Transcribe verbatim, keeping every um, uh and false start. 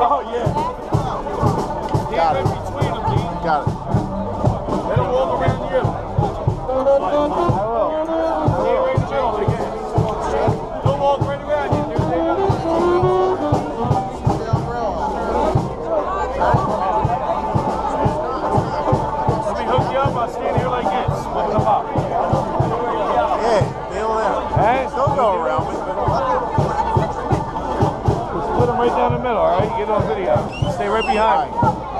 Oh, yeah. Got it. Between them, Dean. Got it. Let them walk around you. I will. Stay right in the middle again. Don't walk right around you, dude. They got Let me hook you up. I'll stand here like this. Lift them up. Yeah, nail that. Hey? Don't go around me. Split them right down the middle, all right? Get on video. Stay right behind me.